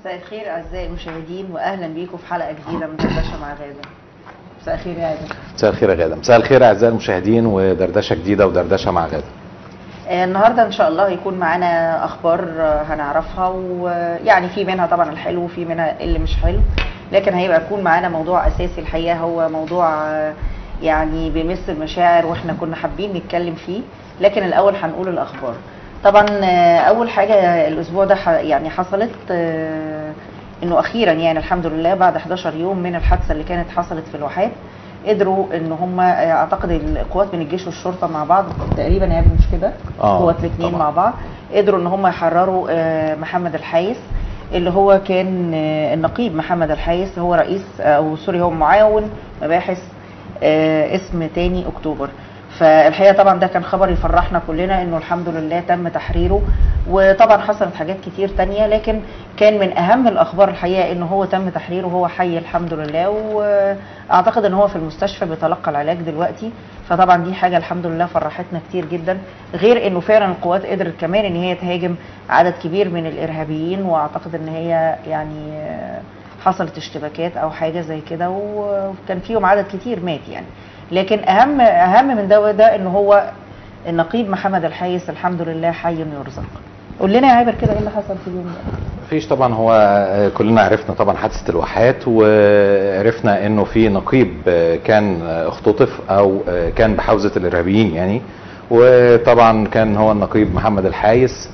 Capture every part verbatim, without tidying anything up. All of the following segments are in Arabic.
مساء الخير اعزائي المشاهدين واهلا بيكم في حلقه جديده من دردشه مع غاده. مساء الخير يا غاده. مساء الخير يا غاده. مساء الخير اعزائي المشاهدين ودردشه جديده ودردشه مع غاده. آه النهارده ان شاء الله هيكون معانا اخبار آه هنعرفها، ويعني في منها طبعا الحلو وفي منها اللي مش حلو، لكن هيبقى يكون معانا موضوع اساسي الحقيقه، هو موضوع آه يعني بيمس المشاعر واحنا كنا حابين نتكلم فيه. لكن الاول هنقول الاخبار. طبعا اول حاجه الاسبوع ده يعني حصلت انه اخيرا يعني الحمد لله بعد حداشر يوم من الحادثه اللي كانت حصلت في الواحات قدروا ان هم اعتقد القوات من الجيش والشرطه مع بعض تقريبا، يعني مش كده؟ قوات الاثنين مع بعض قدروا ان هم يحرروا محمد الحايس اللي هو كان النقيب محمد الحايس، هو رئيس او سوري هو معاون مباحث اسم تاني اكتوبر. فالحقيقه طبعا ده كان خبر يفرحنا كلنا انه الحمد لله تم تحريره، وطبعا حصلت حاجات كتير تانية، لكن كان من اهم الاخبار الحقيقه انه هو تم تحريره وهو حي الحمد لله، واعتقد ان هو في المستشفى بيتلقى العلاج دلوقتي. فطبعا دي حاجه الحمد لله فرحتنا كتير جدا، غير انه فعلا القوات قدرت كمان ان هي تهاجم عدد كبير من الارهابيين، واعتقد ان هي يعني حصلت اشتباكات او حاجه زي كده، وكان فيهم عدد كتير مات يعني. لكن اهم اهم من ده ده ان هو النقيب محمد الحايس الحمد لله حي يرزق. قول لنا يا عابر كده ايه اللي حصل في اليوم ده؟ مفيش طبعا، هو كلنا عرفنا طبعا حادثه الواحات، وعرفنا انه في نقيب كان اختطف او كان بحوزه الارهابيين يعني، وطبعا كان هو النقيب محمد الحايس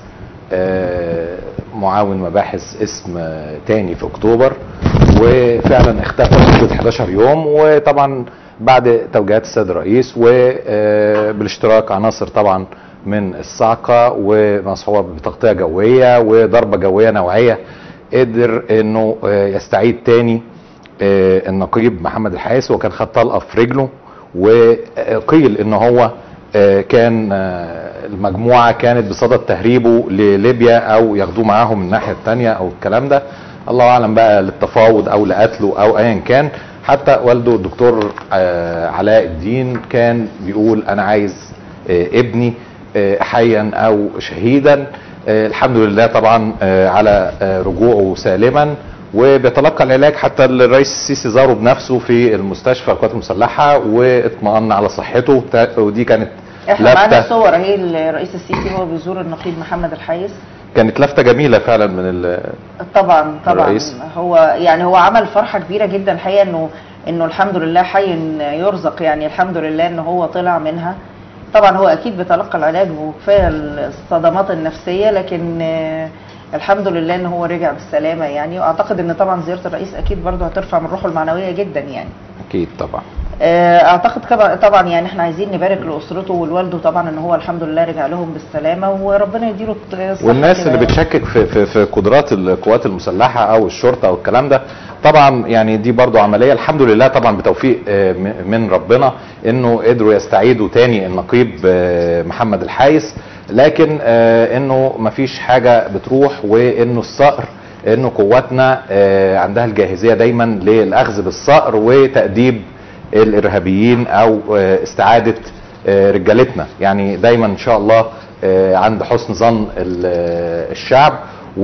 معاون مباحث اسم تاني في اكتوبر، وفعلا اختفى لمده حداشر يوم. وطبعا بعد توجيهات السيد الرئيس وبالاشتراك عناصر طبعا من الصاعقه ومصحوبه بتغطيه جويه وضربه جويه نوعيه، قدر انه يستعيد تاني النقيب محمد الحايس، وكان خد طلقه في رجله، وقيل ان هو كان المجموعه كانت بصدد تهريبه لليبيا او ياخدوه معاهم من الناحيه الثانيه او الكلام ده، الله اعلم بقى للتفاوض او لقتله او ايا كان. حتى والده الدكتور علاء الدين كان بيقول انا عايز ابني حيا او شهيدا. الحمد لله طبعا على رجوعه سالما وبيتلقى العلاج، حتى الرئيس السيسي زاره بنفسه في المستشفى القوات المسلحه واطمأن على صحته، ودي كانت احنا معانا صور اهي الرئيس السيسي وهو بيزور النقيب محمد الحايس، كانت لفته جميله فعلا من طبعا طبعا الرئيس. هو يعني هو عمل فرحه كبيره جدا الحقيقه انه انه الحمد لله حي يرزق، يعني الحمد لله ان هو طلع منها. طبعا هو اكيد بيتلقى العلاج وكفايه الصدمات النفسيه، لكن الحمد لله ان هو رجع بالسلامه يعني. واعتقد ان طبعا زياره الرئيس اكيد برضه هترفع من روحه المعنويه جدا يعني. اكيد طبعا. اعتقد طبعا يعني احنا عايزين نبارك لاسرته ولوالده طبعا ان هو الحمد لله رجع لهم بالسلامه، وربنا يديله الصحه. والناس اللي بتشكك في في, في قدرات القوات المسلحه او الشرطه او الكلام ده، طبعا يعني دي برضو عمليه الحمد لله طبعا بتوفيق من ربنا انه قدروا يستعيدوا تاني النقيب محمد الحايس، لكن انه مفيش حاجه بتروح، وانه الصقر انه قواتنا عندها الجاهزيه دايما للاخذ بالصقر وتأديب الارهابيين او استعاده رجالتنا، يعني دايما ان شاء الله عند حسن ظن الشعب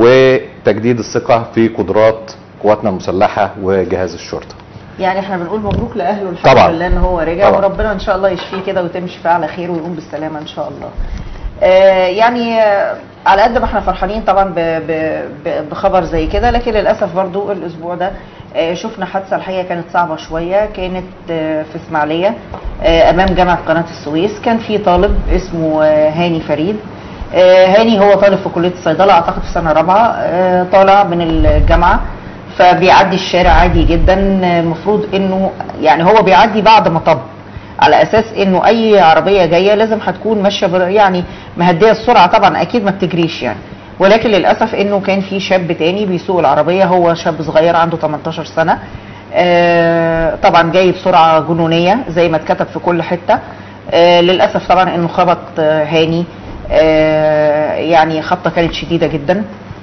وتجديد الثقه في قدرات قواتنا المسلحه وجهاز الشرطه. يعني احنا بنقول مبروك لاهله الحمد طبعا. لله ان هو رجع طبعا. وربنا ان شاء الله يشفيه كده وتمشي فيه على خير ويقوم بالسلامه ان شاء الله. آه يعني آه على قد ما احنا فرحانين طبعا بخبر زي كده، لكن للاسف برضو الاسبوع ده آه شفنا حادثه الحقيقه كانت صعبه شويه، كانت آه في اسماعيليه آه امام جامعه قناه السويس. كان في طالب اسمه آه هاني فريد. آه هاني هو طالب في كليه الصيدله اعتقد في سنه رابعه، آه طالع من الجامعه، فبيعدي الشارع عادي جدا. المفروض انه يعني هو بيعدي بعد ما طب، على اساس انه اي عربيه جايه لازم هتكون ماشيه يعني مهديه السرعه، طبعا اكيد ما بتجريش يعني. ولكن للاسف انه كان في شاب تاني بيسوق العربيه، هو شاب صغير عنده تمنتاشر سنه، آه طبعا جاي بسرعه جنونيه زي ما اتكتب في كل حته. آه للاسف طبعا انه خبط آه هاني، آه يعني خبطه كانت شديده جدا.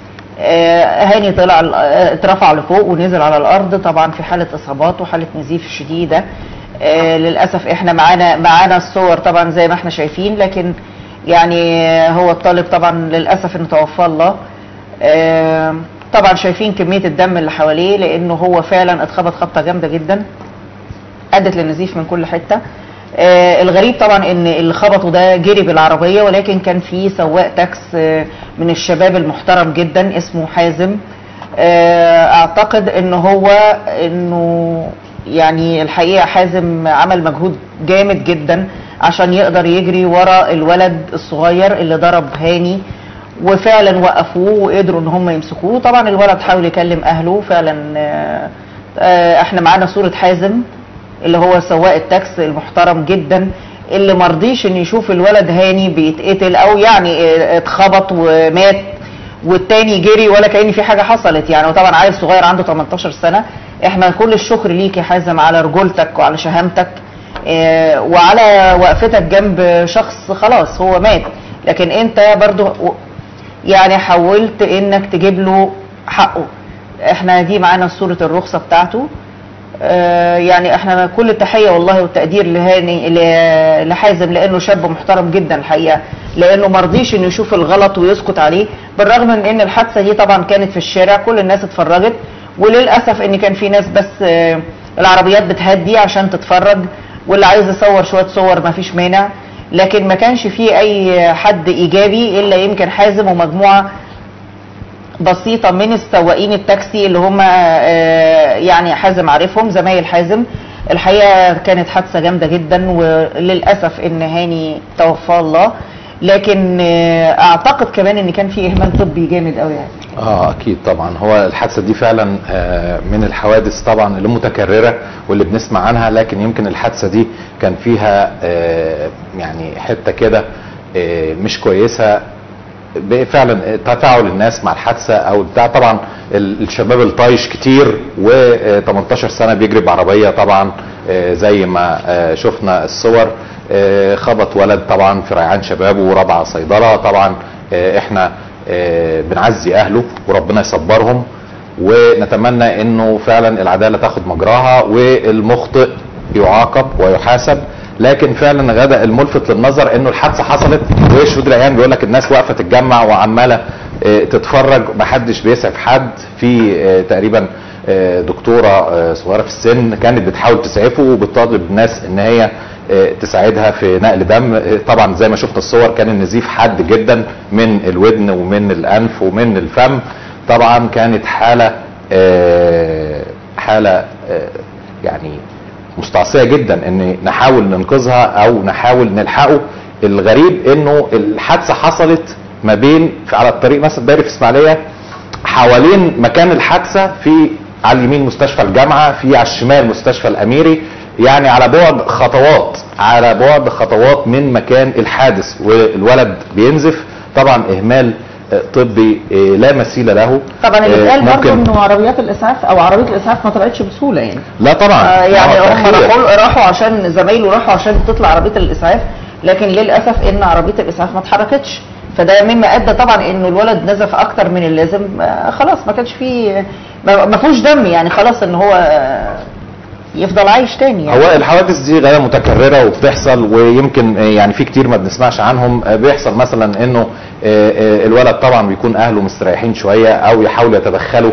آه هاني طلع اترفع لفوق ونزل على الارض طبعا في حاله اصابات وحاله نزيف شديده. آه للاسف احنا معانا معانا الصور طبعا زي ما احنا شايفين، لكن يعني هو الطالب طبعا للاسف انه توفى الله. آه طبعا شايفين كميه الدم اللي حواليه، لانه هو فعلا اتخبط خبطه جامده جدا ادت للنزيف من كل حته. آه الغريب طبعا ان اللي خبطه ده جري بالعربيه، ولكن كان في سواق تاكس آه من الشباب المحترم جدا اسمه حازم. آه اعتقد ان هو انه يعني الحقيقه حازم عمل مجهود جامد جدا عشان يقدر يجري ورا الولد الصغير اللي ضرب هاني، وفعلا وقفوه وقدروا ان هم يمسكوه. طبعا الولد حاول يكلم اهله فعلا. آه آه احنا معانا صوره حازم اللي هو سواق التاكس المحترم جدا، اللي مرضيش ان يشوف الولد هاني بيتقتل او يعني اتخبط ومات والتاني جري ولا كأن في حاجه حصلت يعني. وطبعا عيل صغير عنده تمنتاشر سنه. احنا كل الشكر ليك يا حازم على رجولتك وعلى شهامتك اه وعلى وقفتك جنب شخص خلاص هو مات، لكن انت برضو يعني حاولت انك تجيب له حقه. احنا دي معانا صوره الرخصه بتاعته. آه يعني احنا كل التحيه والله والتقدير لهاني لحازم، لانه شاب محترم جدا الحقيقه، لانه مرضيش انه يشوف الغلط ويسكت عليه، بالرغم من ان الحادثه دي طبعا كانت في الشارع كل الناس اتفرجت، وللاسف ان كان في ناس بس آه العربيات بتهدي عشان تتفرج، واللي عايز يصور شويه صور ما فيش مانع، لكن ما كانش فيه اي حد ايجابي الا يمكن حازم ومجموعه بسيطه من السواقين التاكسي اللي هم يعني حازم عارفهم زمايل حازم. الحقيقه كانت حادثه جامده جدا، وللاسف ان هاني توفى الله، لكن اعتقد كمان ان كان في اهمال طبي جامد قوي يعني. اه اكيد طبعا. هو الحادثه دي فعلا من الحوادث طبعا اللي متكرره واللي بنسمع عنها، لكن يمكن الحادثه دي كان فيها يعني حته كده مش كويسه فعلا، تفاعل الناس مع الحادثه او بتاع. طبعا الشباب الطايش كتير و18 سنه بيجري بعربيه طبعا زي ما شفنا الصور. خبط ولد طبعا في ريعان شباب ورابعه صيدله. طبعا احنا بنعزي اهله وربنا يصبرهم، ونتمنى انه فعلا العداله تاخد مجراها والمخطئ يعاقب ويحاسب. لكن فعلا غدا الملفت للنظر انه الحادثه حصلت وشهود العيان بيقول لك الناس واقفه تتجمع وعماله تتفرج، محدش بيسعف حد. في تقريبا دكتوره صغيره في السن كانت بتحاول تسعفه وبتطالب الناس ان هي تساعدها في نقل دم. طبعا زي ما شفنا الصور كان النزيف حاد جدا من الودن ومن الانف ومن الفم. طبعا كانت حاله حاله يعني مستعصيه جدا ان نحاول ننقذها او نحاول نلحقه. الغريب انه الحادثه حصلت ما بين على الطريق مثلا دايري في اسماعيليه، حوالين مكان الحادثه في على اليمين مستشفى الجامعه، في على الشمال مستشفى الاميري، يعني على بعد خطوات على بعد خطوات من مكان الحادث، والولد بينزف. طبعا اهمال طبي لا مثيل له. طبعا اللي اتقال برضه انه عربيات الاسعاف او عربيه الاسعاف ما طلعتش بسهوله يعني. لا طبعا آه يعني هم راحوا راحوا عشان زمايله راحوا عشان تطلع عربيه الاسعاف، لكن للاسف ان عربيه الاسعاف ما اتحركتش، فده مما ادى طبعا انه الولد نزف اكتر من اللازم. آه خلاص ما كانش فيه ما فيهوش دم يعني، خلاص ان هو آه يفضل عايش تاني يعني. هو الحوادث دي غايه متكرره وبتحصل، ويمكن يعني في كتير ما بنسمعش عنهم. بيحصل مثلا انه الولد طبعا بيكون اهله مستريحين شويه او يحاولوا يتدخلوا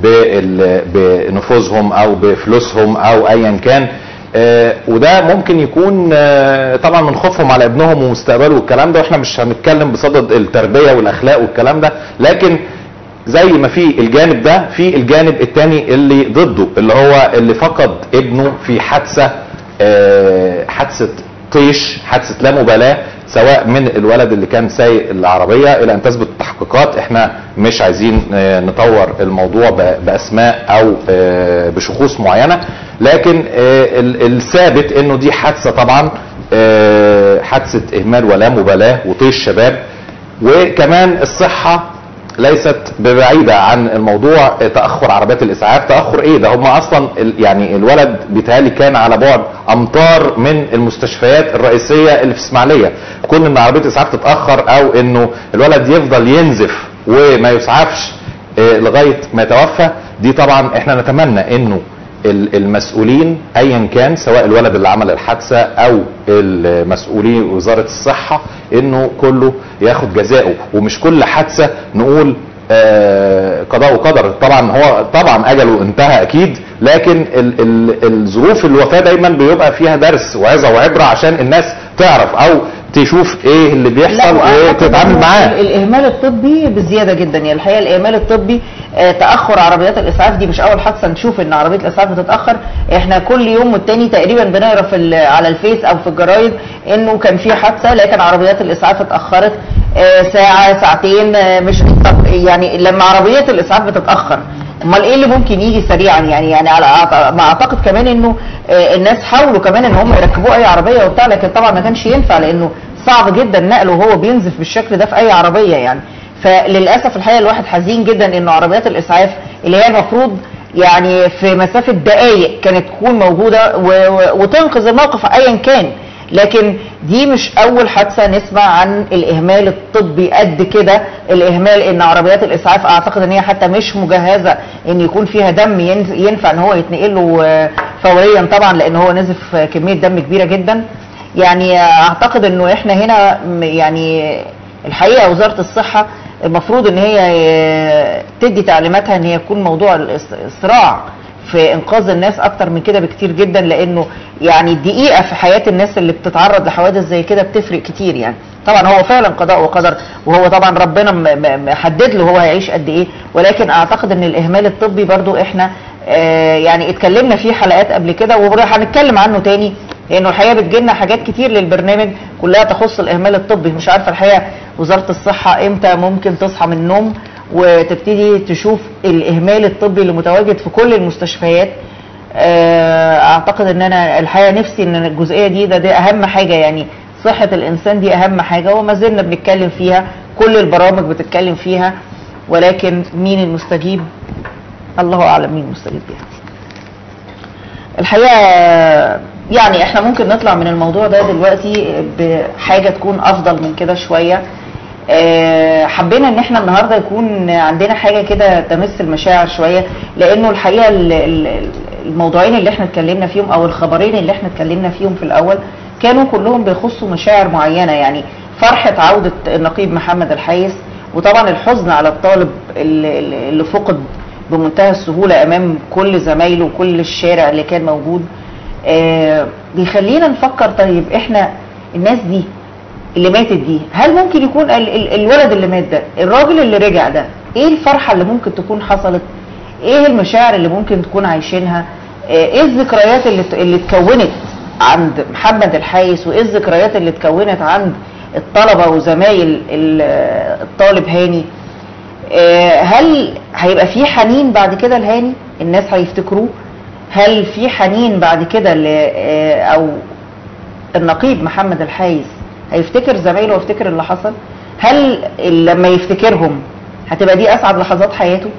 بنفوذهم او بفلوسهم او ايا كان، وده ممكن يكون طبعا من خوفهم على ابنهم ومستقبله والكلام ده، واحنا مش هنتكلم بصدد التربيه والاخلاق والكلام ده، لكن زي ما في الجانب ده في الجانب الثاني اللي ضده، اللي هو اللي فقد ابنه في حادثه حادثه طيش، حادثه لا مبالاه، سواء من الولد اللي كان سايق العربيه الى ان تثبت التحقيقات. احنا مش عايزين نطور الموضوع باسماء او بشخوص معينه، لكن الثابت انه دي حادثه طبعا حادثه اهمال ولا مبالاه وطيش شباب. وكمان الصحه ليست ببعيدة عن الموضوع. تأخر عربيات الإسعاف، تأخر إيه ده؟ هم أصلا يعني الولد بيتهيألي كان على بعد أمتار من المستشفيات الرئيسية اللي في إسماعيلية. كون إن عربية الإسعاف تتأخر أو إنه الولد يفضل ينزف وما يسعفش لغاية ما يتوفى، دي طبعا إحنا نتمنى إنه المسؤولين ايا كان، سواء الولد اللي عمل الحادثه او المسؤولين وزاره الصحه، انه كله ياخد جزاؤه، ومش كل حادثه نقول آه قضاء وقدر. طبعا هو طبعا اجله انتهى اكيد، لكن ال ال الظروف الوفاه دايما بيبقى فيها درس وعظه وعبره عشان الناس تعرف او تشوف ايه اللي بيحصل وتتعامل معاه. الاهمال الطبي بزياده جدا، يعني الحقيقه الاهمال الطبي آه تاخر عربيات الاسعاف دي مش اول حادثه نشوف ان عربيه الاسعاف بتتاخر. احنا كل يوم والتاني تقريبا بنقرا في على الفيس او في الجرايد انه كان في حادثه لكن عربيات الاسعاف اتاخرت آه ساعه ساعتين. آه مش طب يعني لما عربيه الاسعاف بتتاخر امال ايه اللي ممكن يجي سريعا؟ يعني يعني على ما اعتقد كمان انه آه الناس حاولوا كمان ان هم يركبوا اي عربيه وبتاع، لكن طبعا ما كانش ينفع لانه صعب جدا نقله وهو بينزف بالشكل ده في اي عربيه يعني. فللاسف الحقيقه الواحد حزين جدا انه عربيات الاسعاف اللي هي المفروض يعني في مسافه دقائق كانت تكون موجوده وتنقذ الموقف ايا كان، لكن دي مش اول حادثه نسمع عن الاهمال الطبي قد كده. الاهمال ان عربيات الاسعاف اعتقد ان هي حتى مش مجهزه ان يكون فيها دم ينفع ان هو يتنقل له فوريا طبعا لان هو نزف كميه دم كبيره جدا. يعني اعتقد انه احنا هنا يعني الحقيقه وزاره الصحه المفروض ان هي تدي تعليماتها ان هي يكون موضوع الصراع في انقاذ الناس اكتر من كده بكتير جدا، لانه يعني الدقيقه في حياه الناس اللي بتتعرض لحوادث زي كده بتفرق كتير. يعني طبعا هو فعلا قضاء وقدر وهو طبعا ربنا محدد له هو هيعيش قد ايه، ولكن اعتقد ان الاهمال الطبي برضو احنا آه يعني اتكلمنا فيه حلقات قبل كده وهنتكلم عنه تاني، لانه الحقيقه بتجيلنا حاجات كتير للبرنامج كلها تخص الاهمال الطبي. مش عارفه الحقيقه وزاره الصحه امتى ممكن تصحى من النوم وتبتدي تشوف الاهمال الطبي اللي متواجد في كل المستشفيات. اعتقد ان انا الحقيقه نفسي ان الجزئيه دي ده, ده اهم حاجه، يعني صحه الانسان دي اهم حاجه وما زلنا بنتكلم فيها، كل البرامج بتتكلم فيها، ولكن مين المستجيب؟ الله اعلم مين المستجيب بيها. الحقيقه يعني احنا ممكن نطلع من الموضوع ده دلوقتي بحاجه تكون افضل من كده شويه. أه حبينا ان احنا النهارده يكون عندنا حاجه كده تمس المشاعر شويه، لانه الحقيقه الموضوعين اللي احنا اتكلمنا فيهم او الخبرين اللي احنا اتكلمنا فيهم في الاول كانوا كلهم بيخصوا مشاعر معينه، يعني فرحه عوده النقيب محمد الحيس، وطبعا الحزن على الطالب اللي, اللي فقد بمنتهى السهوله امام كل زمايله وكل الشارع اللي كان موجود. آه بيخلينا نفكر طيب احنا الناس دي اللي ماتت دي هل ممكن يكون ال ال الولد اللي مات ده، الراجل اللي رجع ده، ايه الفرحه اللي ممكن تكون حصلت؟ ايه المشاعر اللي ممكن تكون عايشينها؟ آه ايه الذكريات اللي اللي اتكونت عند محمد الحيس، وايه الذكريات اللي اتكونت عند الطلبه وزمايل الطالب هاني؟ آه هل هيبقى في حنين بعد كده لهاني؟ الناس هيفتكروه؟ هل في حنين بعد كده او النقيب محمد الحيس هيفتكر زمايله ويفتكر اللي حصل؟ هل لما يفتكرهم هتبقى دي اسعد لحظات حياته؟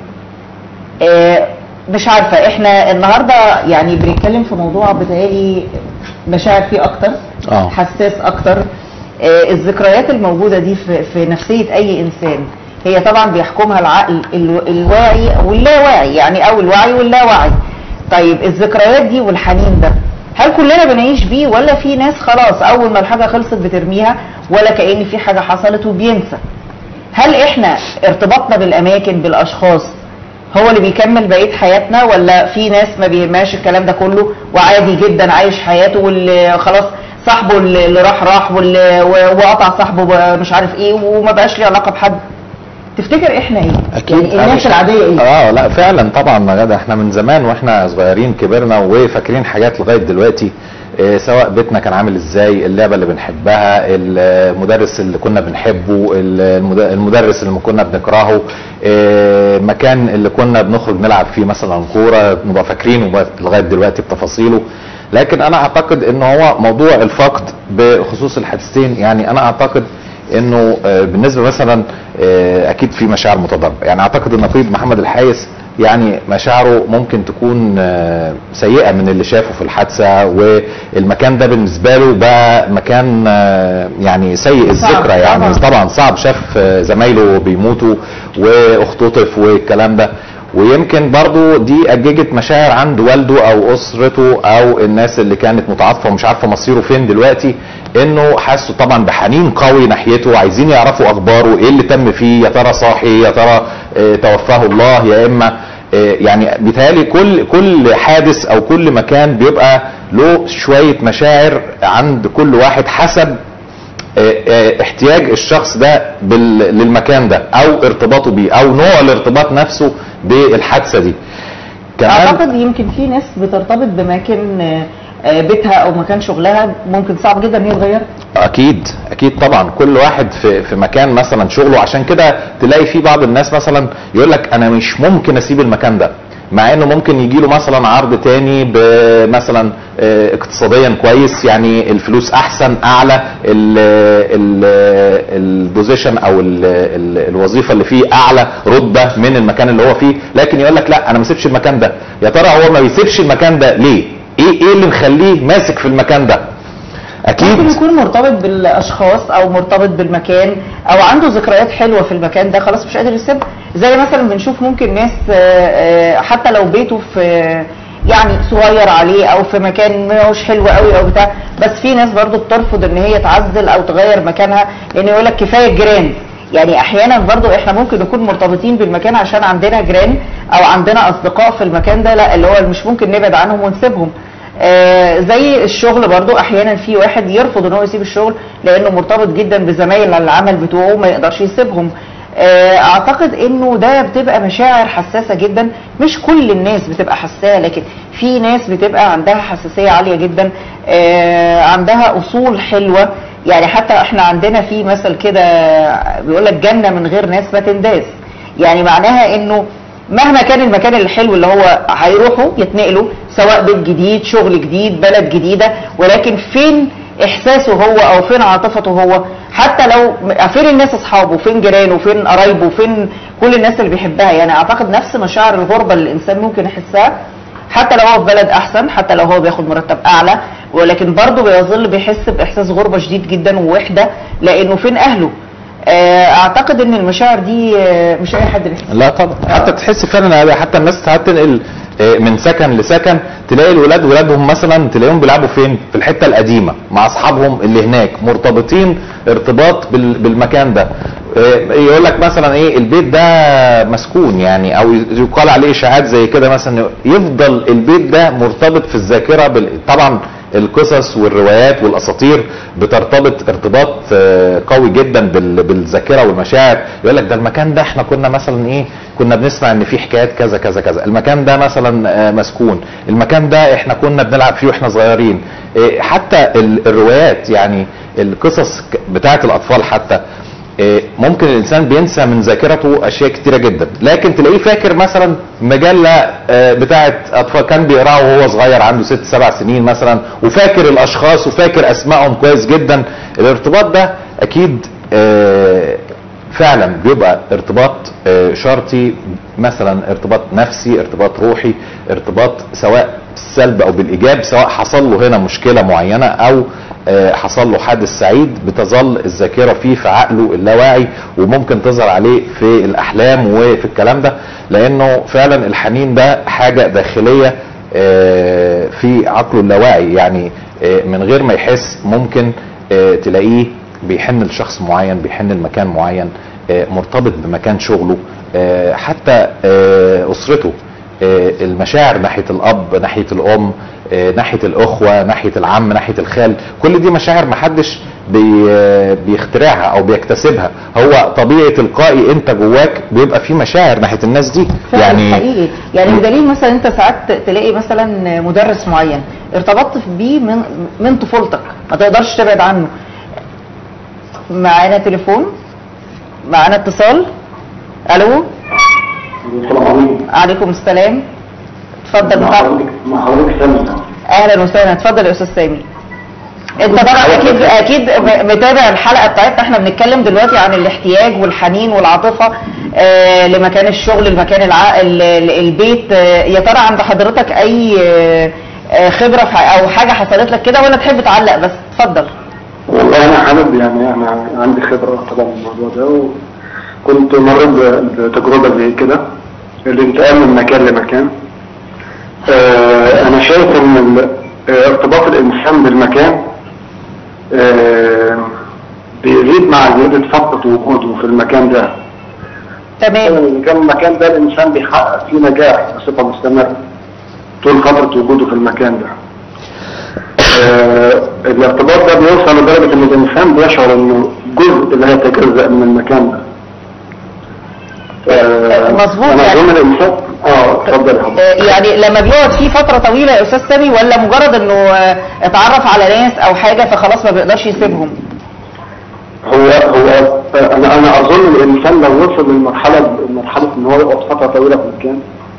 آه مش عارفه. احنا النهارده يعني بنتكلم في موضوع بتهيألي مشاعر فيه اكتر، اه حساس اكتر. آه الذكريات الموجوده دي في, في نفسيه اي انسان هي طبعا بيحكمها العقل الواعي واللاواعي، يعني او الوعي واللاوعي. طيب الذكريات دي والحنين ده هل كلنا بنعيش بيه، ولا في ناس خلاص اول ما الحاجه خلصت بترميها ولا كأن في حاجه حصلت وبينسى؟ هل احنا ارتباطنا بالاماكن بالاشخاص هو اللي بيكمل بقيه حياتنا، ولا في ناس ما بيهمهاش الكلام ده كله وعادي جدا عايش حياته، واللي خلاص صاحبه اللي راح راح واللي وقطع صاحبه مش عارف ايه وما بقاش ليه علاقه بحد؟ تفتكر احنا ايه؟ اكيد يعني الناس العاديه ايه؟ اه لا فعلا طبعا يا جدع، احنا من زمان واحنا صغيرين كبرنا وفاكرين حاجات لغايه دلوقتي. اه سواء بيتنا كان عامل ازاي، اللعبه اللي بنحبها، المدرس اللي كنا بنحبه، المدرس اللي كنا بنكرهه، اه المكان اللي كنا بنخرج نلعب فيه مثلا كوره نبقى فاكرينه لغايه دلوقتي بتفاصيله. لكن انا اعتقد ان هو موضوع الفقد بخصوص الحادثتين، يعني انا اعتقد انه بالنسبه مثلا اكيد في مشاعر متضاربه. يعني اعتقد النقيب محمد الحيس يعني مشاعره ممكن تكون سيئه من اللي شافه في الحادثه، والمكان ده بالنسبه له بقى مكان يعني سيء الذكرى. يعني طبعا صعب، شاف زمايله بيموتوا واختطف والكلام ده، ويمكن برضو دي اججت مشاعر عند والده او اسرته او الناس اللي كانت متعاطفه ومش عارفه مصيره فين دلوقتي، انه حسوا طبعا بحنين قوي ناحيته، عايزين يعرفوا اخباره، ايه اللي تم فيه، يا ترى صاحي، يا ترى اه توفاه الله، يا اما اه يعني بيتهيألي كل كل حادث او كل مكان بيبقى له شويه مشاعر عند كل واحد حسب احتياج الشخص ده للمكان ده او ارتباطه بيه او نوع الارتباط نفسه بالحادثه دي. اعتقد يمكن في ناس بترتبط بمكان بيتها او مكان شغلها ممكن صعب جدا ان هي تغير. اكيد اكيد طبعا، كل واحد في في مكان مثلا شغله، عشان كده تلاقي في بعض الناس مثلا يقول لك انا مش ممكن اسيب المكان ده، مع انه ممكن يجي له مثلا عرض تاني مثلا اقتصاديا كويس، يعني الفلوس احسن اعلى، البوزيشن او ال ال الوظيفه اللي فيه اعلى رتبه من المكان اللي هو فيه، لكن يقول لك لا انا ما اسيبش المكان ده. يا ترى هو ما بيسيبش المكان ده ليه؟ ايه ايه اللي مخليه ماسك في المكان ده؟ اكيد ممكن يكون مرتبط بالاشخاص او مرتبط بالمكان او عنده ذكريات حلوه في المكان ده خلاص مش قادر يسيبها. زي مثلا بنشوف ممكن ناس حتى لو بيته في يعني صغير عليه او في مكان مش حلو قوي او بتاع، بس في ناس برضو بترفض ان هي تعزل او تغير مكانها لان يقول لك كفايه الجيران. يعني احيانا برضو احنا ممكن نكون مرتبطين بالمكان عشان عندنا جيران او عندنا اصدقاء في المكان ده، لا اللي هو مش ممكن نبعد عنهم ونسيبهم. آه زي الشغل برضو احيانا في واحد يرفض ان هو يسيب الشغل لانه مرتبط جدا بزمايل العمل بتوعه ما يقدرش يسيبهم. آه اعتقد انه ده بتبقى مشاعر حساسه جدا، مش كل الناس بتبقى حساسه لكن في ناس بتبقى عندها حساسيه عاليه جدا، آه عندها اصول حلوه. يعني حتى احنا عندنا في مثل كده بيقول لك جنه من غير ناس ما تنداس، يعني معناها انه مهما كان المكان الحلو اللي هو هيروحوا يتنقلوا سواء بيت جديد شغل جديد بلد جديده، ولكن فين احساسه هو او فين عاطفته هو، حتى لو فين الناس اصحابه فين جيرانه فين قرايبه فين كل الناس اللي بيحبها. يعني اعتقد نفس مشاعر الغربه اللي الانسان ممكن يحسها حتى لو هو في بلد احسن، حتى لو هو بياخد مرتب اعلى، ولكن برضه بيظل بيحس باحساس غربه شديد جدا ووحده لانه فين اهله. اعتقد ان المشاعر دي مش اي حد بيحسها. لا طبعا، حتى تحس فعلا حتى الناس ساعات تنقل من سكن لسكن تلاقي الولاد ولادهم مثلا تلاقيهم بيلعبوا فين؟ في الحته القديمه مع اصحابهم اللي هناك، مرتبطين ارتباط بالمكان ده. يقول لك مثلا ايه البيت ده مسكون يعني، او يقال عليه اشاعات زي كده مثلا، يفضل البيت ده مرتبط في الذاكره بال... طبعا القصص والروايات والاساطير بترتبط ارتباط قوي جدا بالذاكره والمشاعر. يقول لك ده المكان ده احنا كنا مثلا ايه كنا بنسمع ان في حكايات كذا كذا كذا، المكان ده مثلا مسكون، المكان ده احنا كنا بنلعب فيه واحنا صغيرين. حتى الروايات يعني القصص بتاعه الاطفال حتى ممكن الانسان بينسى من ذاكرته اشياء كتيره جدا، لكن تلاقيه فاكر مثلا مجله بتاعه اطفال كان بيقراها وهو صغير عنده ست سبع سنين مثلا، وفاكر الاشخاص وفاكر اسمائهم كويس جدا. الارتباط ده اكيد فعلا بيبقى ارتباط شرطي، مثلا ارتباط نفسي، ارتباط روحي، ارتباط سواء بالسلب او بالايجاب، سواء حصل له هنا مشكله معينه او حصل له حادث سعيد، بتظل الذاكره فيه في عقله اللاواعي وممكن تظهر عليه في الاحلام وفي الكلام ده، لانه فعلا الحنين ده حاجه داخليه في عقله اللاواعي. يعني من غير ما يحس ممكن تلاقيه بيحن لشخص معين، بيحن لمكان معين، مرتبط بمكان شغله، حتى اسرته، المشاعر ناحيه الاب ناحيه الام ناحيه الاخوه ناحيه العم ناحيه الخال، كل دي مشاعر محدش بي بيخترعها او بيكتسبها، هو طبيعي تلقائي انت جواك بيبقى في مشاعر ناحيه الناس دي. يعني حقيقي يعني بدليل مثلا انت ساعات تلاقي مثلا مدرس معين ارتبطت بيه من من طفولتك ما تقدرش تبعد عنه. معانا تليفون، معانا اتصال. الو، عليكم السلام، اتفضل. مع حضرتك سامي. اهلا وسهلا، اتفضل يا استاذ سامي. انت طبعا اكيد اكيد متابع الحلقه بتاعتنا، احنا بنتكلم دلوقتي عن الاحتياج والحنين والعاطفه آه لمكان الشغل، لمكان الع... البيت. آه يا ترى عند حضرتك اي آه خبره او حاجه حصلت لك كده ولا تحب تعلق بس؟ اتفضل. والله انا حابب يعني انا عندي خبره طبعا في الموضوع ده، وكنت مريت بتجربه زي كده، الانتقال من مكان لمكان. آه انا شايف ان ارتباط الانسان بالمكان آه بيزيد مع زياده فتره وجوده في المكان ده. تمام. إن كان المكان ده الإنسان بيحقق فيه نجاح بصفة مستمرة طول فترة وجوده في المكان ده. آه الارتباط ده بيوصل لدرجة إن الإنسان بيشعر إنه جزء لا يتجزأ من المكان ده. آه مظبوط. أنا أظن الإنسان اه اتفضل يا حضرتك. يعني لما بيقعد فيه فترة طويلة يا أستاذ سامي، ولا مجرد إنه اتعرف على ناس أو حاجة فخلاص ما بيقدرش يسيبهم؟ هو هو انا انا اظن الانسان لو وصل للمرحله مرحله ان هو يقعد فتره طويله في مكان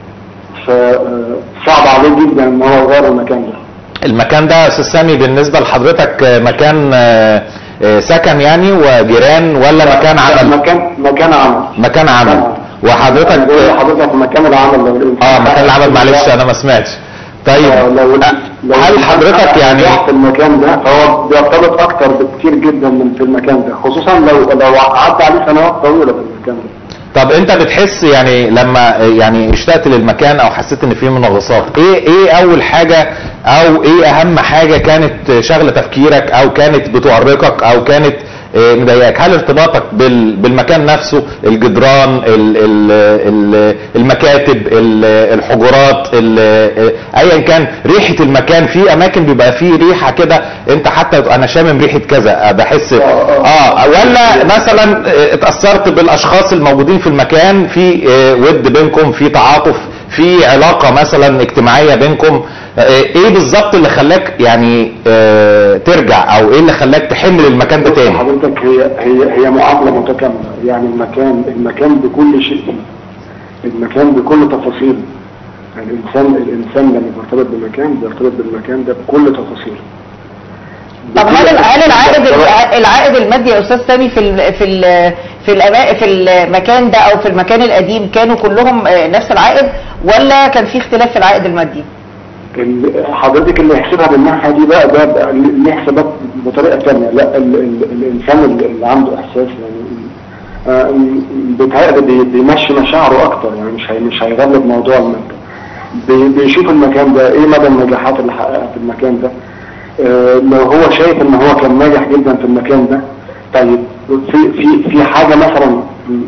فصعب عليه جدا ان هو يغير المكان ده. المكان ده يا استاذ سامي بالنسبه لحضرتك مكان سكن يعني وجيران ولا مكان عمل؟ مكان مكان عمل. مكان عمل. وحضرتك بقول لحضرتك مكان العمل لو الانسان اه مكان العمل. معلش انا ما سمعتش. طيب لو لو هل حضرتك يعني في المكان ده فهو بيرتبط اكتر بكتير جدا من في المكان ده، خصوصا لو لو قعدت عليه سنوات طويله في المكان ده. طب انت بتحس يعني لما يعني اشتقت للمكان او حسيت ان فيه منغصات، ايه ايه اول حاجه او ايه اهم حاجه كانت شاغله تفكيرك او كانت بتؤرقك او كانت مضايقك؟ هل ارتباطك بالمكان نفسه، الجدران، ال ال ال المكاتب، ال الحجرات، ايا كان ريحه المكان؟ في اماكن بيبقى فيه ريحه كده انت حتى انا شامم ريحه كذا بحس اه ولا مثلا اتاثرت بالاشخاص الموجودين في المكان، في ود بينكم، في تعاطف، في علاقه مثلا اجتماعيه بينكم؟ ايه بالظبط اللي خلاك يعني اه ترجع او ايه اللي خلاك تحمل المكان ده تاني؟ حضرتك هي هي هي معادله متكامله، يعني المكان المكان بكل شيء، المكان بكل تفاصيله. الانسان الانسان لما بيرتبط بمكان بيرتبط بالمكان ده بكل تفاصيله. طب هل هل العائد العائد المادي يا استاذ سامي في ال في ال في الأما في المكان ده او في المكان القديم كانوا كلهم نفس العائد ولا كان في اختلاف في العائد المادي؟ حضرتك اللي يحسبها بالناحيه دي بقى ده, ده ليه حسابات بطريقه ثانيه. لا ال ال الانسان اللي عنده احساس يعني بيتهيألي بيمشي مشاعره اكتر، يعني مش هي مش هيغلب موضوع المادة. بيشوف المكان ده ايه مدى النجاحات اللي حققها في المكان ده. اه لو هو شايف ان هو كان ناجح جدا في المكان ده، طيب في في في حاجه مثلا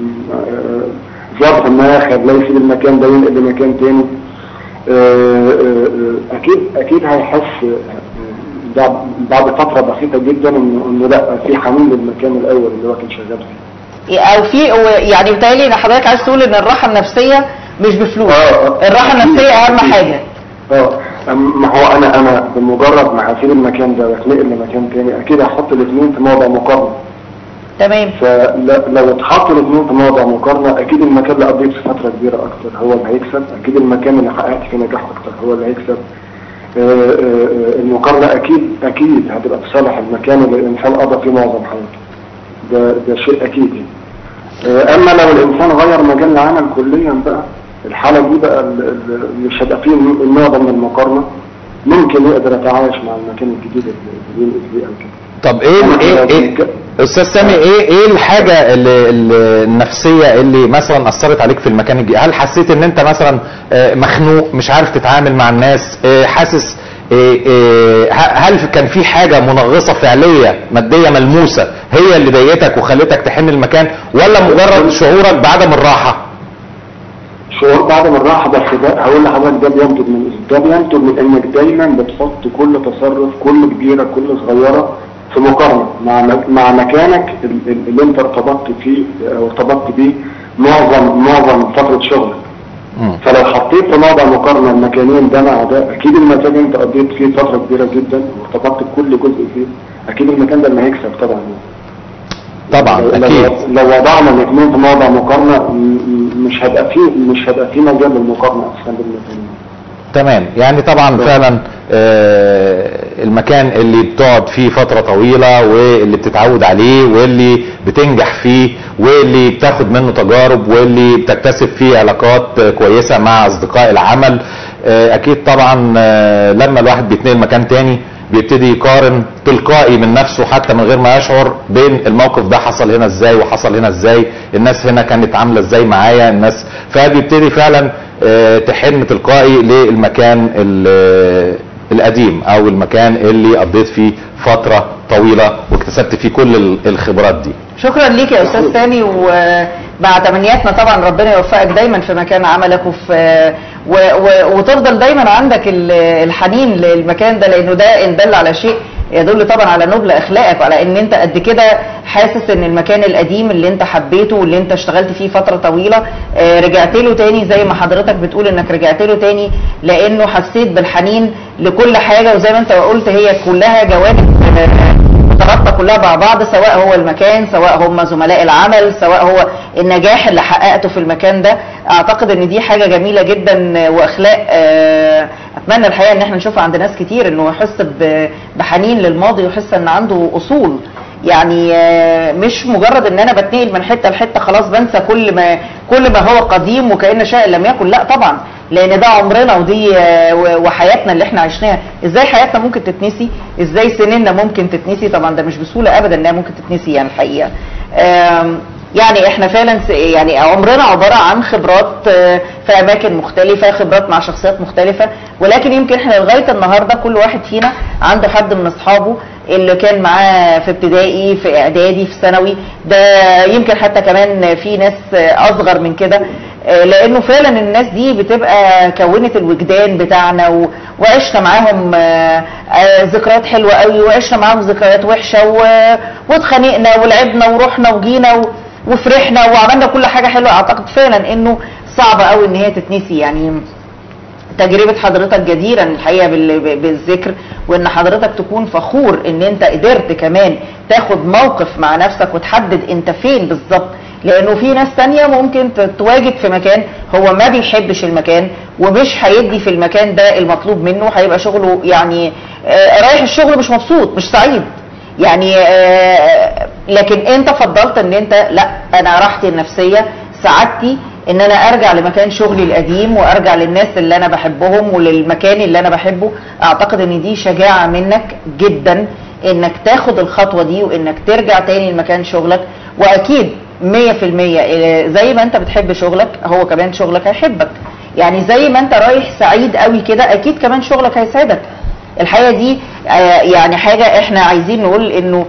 ظرف ما خلاه يسيب المكان ده وينقل لمكان تاني، اكيد اكيد هيحس بعد فتره بسيطه جدا انه انه لا في حنين للمكان الاول اللي هو كان شغال فيه، او في يعني بيتهيألي ان حضرتك عايز تقول ان الراحه النفسيه مش بفلوس. اه الراحه النفسيه اهم حاجه. اه ما هو انا انا بمجرد ما هسيب المكان ده واتنقل لمكان تاني اكيد هحط الاثنين في موضع مقارنه. تمام. فلو اتحطوا الاثنين في موضع مقارنه اكيد المكان اللي قضيت فيه فتره كبيره اكتر هو اللي هيكسب، اكيد المكان اللي حققت فيه نجاح اكتر هو اللي هيكسب. المقارنه اكيد اكيد هتبقى في صالح المكان اللي الانسان قضى فيه معظم حياته. ده ده شيء اكيد. اما لو الانسان غير مجال العمل كليا بقى الحاله دي بقى مش هيبقى فيه النوع ده من المقارنه، ممكن يقدر يتعايش مع المكان الجديد اللي بينقل فيه او كده. طب ايه ايه ايه استاذ سامي ايه ايه الحاجه اللي النفسيه اللي مثلا اثرت عليك في المكان الجديد؟ هل حسيت ان انت مثلا مخنوق مش عارف تتعامل مع الناس، حاسس هل كان في حاجه منغصه فعليه ماديه ملموسه هي اللي ضايقتك وخلتك تحن المكان، ولا مجرد شعورك بعدم الراحه؟ شعور بعدم الراحه بس ده هقول لحضرتك ده بينتج من ده بينتج من انك دايما بتحط كل تصرف كل كبيره كل صغيره في مقارنه مع مع مكانك اللي انت ارتبطت فيه او ارتبطت بيه معظم معظم فتره شغلك. فلو حطيت في موضع مقارنه المكانين ده مع ده اكيد المكان انت قضيت فيه فتره كبيره جدا وارتبطت بكل جزء فيه اكيد المكان ده اللي هيكسب طبعا. طبعا اكيد. لو وضعنا الاثنين في موضع مقارنه مش هيبقى فيه مش هيبقى فيه مجال للمقارنه اصلا بالمكانين. تمام. يعني طبعا فعلا آه المكان اللي بتقعد فيه فترة طويلة واللي بتتعود عليه واللي بتنجح فيه واللي بتاخد منه تجارب واللي بتكتسب فيه علاقات كويسة مع اصدقاء العمل، آه اكيد طبعا آه لما الواحد بيتنقل مكان تاني بيبتدي يقارن تلقائي من نفسه حتى من غير ما يشعر بين الموقف ده حصل هنا ازاي وحصل هنا ازاي، الناس هنا كانت عاملة ازاي معايا الناس، فبيبتدي فعلا اه تحن تلقائي للمكان القديم او المكان اللي قضيت فيه فترة طويلة واكتسبت فيه كل الخبرات دي. شكرا ليك يا استاذ سامي، ومع تمنياتنا طبعا ربنا يوفقك دايما في مكان عملك وفي و و وتفضل دايما عندك الحنين للمكان ده، لانه ده ان دل على شيء يدل طبعا على نبل اخلاقك وعلى ان انت قد كده حاسس ان المكان القديم اللي انت حبيته واللي انت اشتغلت فيه فتره طويله رجعت له تاني، زي ما حضرتك بتقول انك رجعت له تاني لانه حسيت بالحنين لكل حاجه، وزي ما انت قلت هي كلها جوانب مترابطه كلها مع بعض، سواء هو المكان، سواء هم زملاء العمل، سواء هو النجاح اللي حققته في المكان ده. اعتقد ان دي حاجه جميله جدا واخلاق اتمنى الحقيقه ان احنا نشوفها عند ناس كتير، انه يحس بحنين للماضي ويحس ان عنده اصول، يعني مش مجرد ان انا بتنقل من حته لحته خلاص بنسى كل ما كل ما هو قديم وكأن شيء لم يكن، لا طبعا، لان ده عمرنا ودي وحياتنا اللي احنا عشناها. ازاي حياتنا ممكن تتنسي؟ ازاي سنيننا ممكن تتنسي؟ طبعا ده مش بسهوله ابدا انها ممكن تتنسي يعني الحقيقه. يعني احنا فعلا يعني عمرنا عباره عن خبرات في اماكن مختلفه، خبرات مع شخصيات مختلفه، ولكن يمكن احنا لغايه النهارده كل واحد فينا عنده حد من اصحابه اللي كان معاه في ابتدائي، في اعدادي، في ثانوي، ده يمكن حتى كمان في ناس اصغر من كده، لانه فعلا الناس دي بتبقى كونت الوجدان بتاعنا وعشنا معاهم ذكريات حلوه قوي، وعشنا معاهم ذكريات وحشه واتخانقنا ولعبنا ورحنا وجينا وفرحنا وعملنا كل حاجه حلوه. اعتقد فعلا انه صعبه قوي ان هي تتنسي. يعني تجربه حضرتك جديره الحقيقه بالذكر، وان حضرتك تكون فخور ان انت قدرت كمان تاخد موقف مع نفسك وتحدد انت فين بالظبط، لانه في ناس تانية ممكن تتواجد في مكان هو ما بيحبش المكان ومش هيدي في المكان ده المطلوب منه، هيبقى شغله يعني رايح الشغل مش مبسوط مش سعيد يعني، لكن انت فضلت ان انت لا، انا راحتي النفسيه سعادتي ان انا ارجع لمكان شغلي القديم وارجع للناس اللي انا بحبهم وللمكان اللي انا بحبه. اعتقد ان دي شجاعه منك جدا انك تاخد الخطوه دي وانك ترجع تاني لمكان شغلك، واكيد مية في المية زي ما انت بتحب شغلك هو كمان شغلك هيحبك. يعني زي ما انت رايح سعيد قوي كده اكيد كمان شغلك هيسعدك. الحقيقه دي يعني حاجه احنا عايزين نقول انه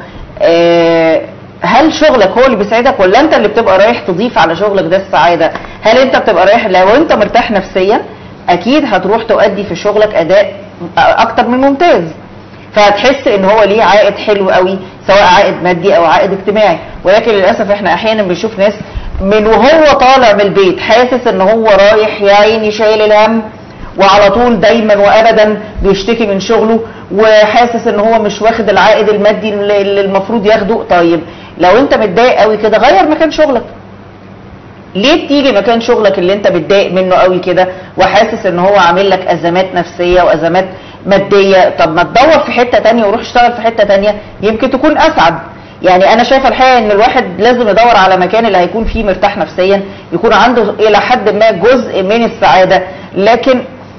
هل شغلك هو اللي بيسعدك ولا انت اللي بتبقى رايح تضيف على شغلك ده السعاده؟ هل انت بتبقى رايح لو انت مرتاح نفسيا اكيد هتروح تؤدي في شغلك اداء اكتر من ممتاز، فهتحس ان هو ليه عائد حلو قوي، سواء عائد مادي او عائد اجتماعي. ولكن للاسف احنا احيانا بنشوف ناس من وهو طالع من البيت حاسس ان هو رايح يا عيني شايل الهم، وعلى طول دايما وابدا بيشتكي من شغله وحاسس ان هو مش واخد العائد المادي اللي المفروض ياخده. طيب لو انت متضايق قوي كده غير مكان شغلك. ليه بتيجي مكان شغلك اللي انت متضايق منه قوي كده وحاسس ان هو عامل لك ازمات نفسيه وازمات ماديه؟ طب ما تدور في حته ثانيه وروح اشتغل في حته ثانيه يمكن تكون اسعد. يعني انا شايفه الحقيقه ان الواحد لازم يدور على مكان اللي هيكون فيه مرتاح نفسيا، يكون عنده الى حد ما جزء من السعاده، لكن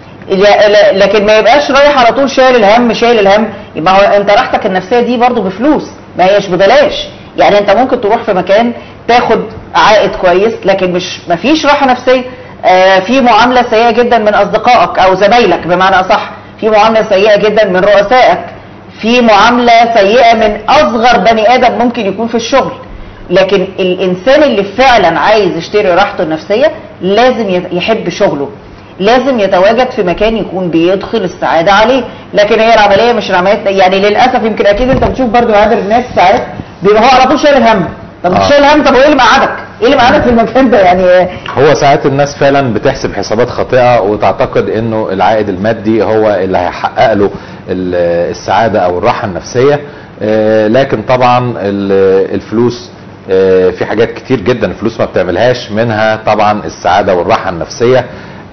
لكن ما يبقاش رايح على طول شايل الهم شايل الهم. يبقى هو انت راحتك النفسيه دي برضو بفلوس، ما هيش ببلاش. يعني انت ممكن تروح في مكان تاخد عائد كويس لكن مش ما فيش راحه نفسيه، آه في معامله سيئه جدا من اصدقائك او زمايلك بمعنى اصح، في معامله سيئه جدا من رؤسائك، في معامله سيئه من اصغر بني ادم ممكن يكون في الشغل. لكن الانسان اللي فعلا عايز يشتري راحته النفسيه لازم يحب شغله، لازم يتواجد في مكان يكون بيدخل السعاده عليه. لكن هي العمليه مش العمليات يعني للاسف. يمكن اكيد انت بتشوف برضو هذا الناس ساعات بيبقى هو على طول شايل الهم. طب مش شايل الهم، طب هو ايه اللي مقعدك؟ ايه اللي مقعدك في المكان ده؟ يعني هو ساعات الناس فعلا بتحسب حسابات خاطئه وتعتقد انه العائد المادي هو اللي هيحقق له السعاده او الراحه النفسيه، لكن طبعا الفلوس في حاجات كتير جدا الفلوس ما بتعملهاش، منها طبعا السعاده والراحه النفسيه.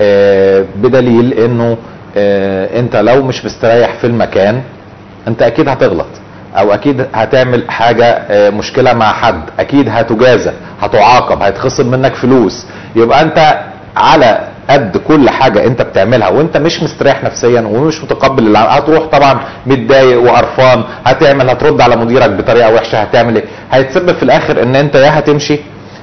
بدليل انه انت لو مش مستريح في المكان انت اكيد هتغلط او اكيد هتعمل حاجة مشكلة مع حد، اكيد هتجازى، هتعاقب، هيتخصم منك فلوس. يبقى انت على قد كل حاجة انت بتعملها وانت مش مستريح نفسيا ومش متقبل اللي هتروح طبعا متضايق وقرفان، هتعمل هترد على مديرك بطريقة وحشة، هتعمل ايه؟ هيتسبب في الاخر ان انت يا هتمشي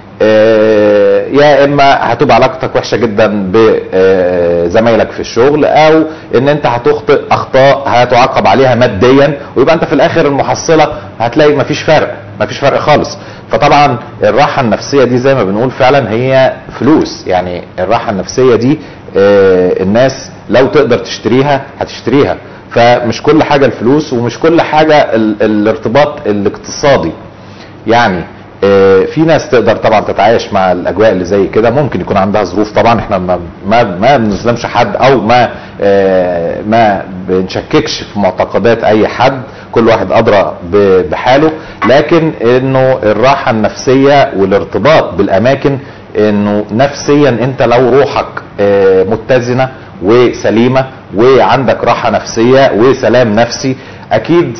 يا اما هتبقى علاقتك وحشه جدا بزمايلك في الشغل، او ان انت هتخطئ اخطاء هتعاقب عليها ماديا، ويبقى انت في الاخر المحصله هتلاقي مفيش فرق. مفيش فرق خالص. فطبعا الراحه النفسيه دي زي ما بنقول فعلا هي فلوس، يعني الراحه النفسيه دي آه الناس لو تقدر تشتريها هتشتريها. فمش كل حاجه الفلوس، ومش كل حاجه ال الارتباط الاقتصادي. يعني آه في ناس تقدر طبعا تتعايش مع الاجواء اللي زي كده، ممكن يكون عندها ظروف. طبعا احنا ما ما, ما بنظلمش حد او ما آه ما بنشككش في معتقدات اي حد، كل واحد ادرى بحاله. لكن انه الراحه النفسيه والارتباط بالاماكن، انه نفسيا انت لو روحك آه متزنه وسليمه وعندك راحه نفسيه وسلام نفسي، اكيد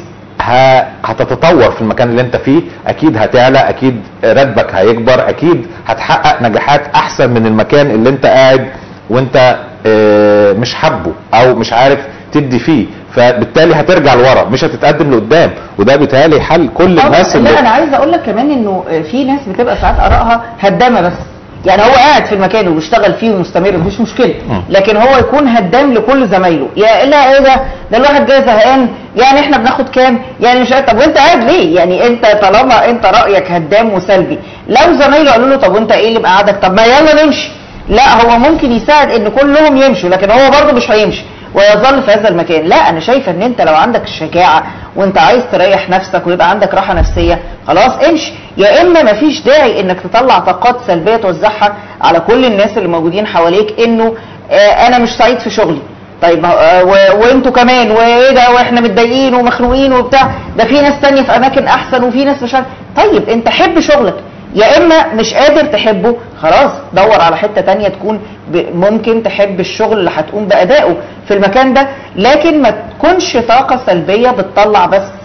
هتتطور في المكان اللي انت فيه، اكيد هتعلى، اكيد راتبك هيكبر، اكيد هتحقق نجاحات احسن من المكان اللي انت قاعد وانت اه مش حابه او مش عارف تدي فيه. فبالتالي هترجع لورا مش هتتقدم لقدام، وده بالتالي حل كل الناس اللي لا انا عايزه اقول لك كمان انه في ناس بتبقى ساعات ارائها هدامه، بس يعني هو قاعد في المكان وبيشتغل فيه ومستمر مفيش مشكله، لكن هو يكون هدام لكل زمايله. يا الا ايه ده ده الواحد جاي زهقان، يعني احنا بناخد كام، يعني مش طب وانت قاعد ليه؟ يعني انت طالما انت رايك هدام وسلبي، لو زمايله قالوا له طب وانت ايه اللي مقعدك، طب ما يلا نمشي، لا هو ممكن يساعد ان كلهم يمشوا، لكن هو برضه مش هيمشي ويظل في هذا المكان. لا انا شايفه ان انت لو عندك الشجاعه وانت عايز تريح نفسك ويبقى عندك راحه نفسيه، خلاص امشي. يا اما مفيش داعي انك تطلع طاقات سلبيه توزعها على كل الناس اللي موجودين حواليك، انه آه انا مش سعيد في شغلي، طيب آه وانتوا كمان وايه ده واحنا متضايقين ومخنوقين وبتاع، ده في ناس ثانيه في اماكن احسن وفي ناس مش عارف. طيب انت حب شغلك، يا اما مش قادر تحبه خلاص دور على حته تانية تكون ممكن تحب الشغل اللي هتقوم بادائه في المكان ده، لكن ما تكونش طاقه سلبيه بتطلع بس